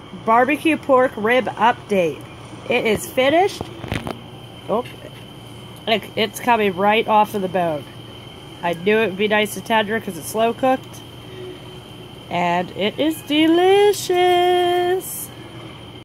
barbecue pork rib update. It is finished. Oh, it's coming right off of the bone. I knew it would be nice and tender because it's slow cooked. And it is delicious.